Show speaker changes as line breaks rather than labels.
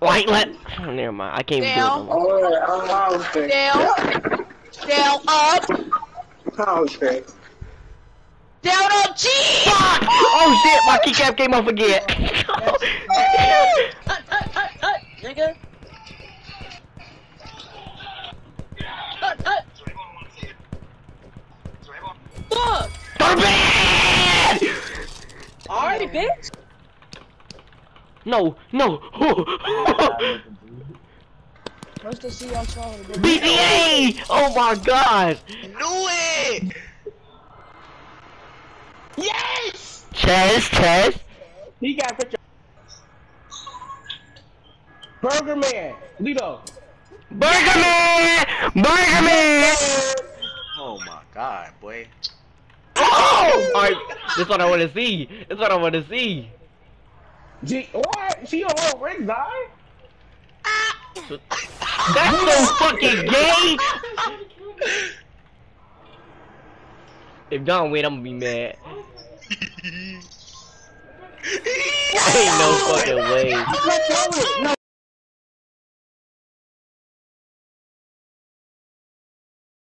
Wait, oh, never mind. I can't even do it no more.
Down, up. Down, up, G.
Fuck! Oh shit, my keycap came off again.
Nigga. Fuck!
Garbage!
Alright, bitch.
No.
Where's the CL song?
BTA! Oh my god!
Knew it! Yes!
Chess.
He got a picture. Burger Man, Lito.
Burger Man!
Oh my god, boy.
Oh! Alright, that's what I want to see.
Gee, what? She on her red eye?
That's so fucking gay! If John win, I'm gonna be mad. Ain't no fucking way.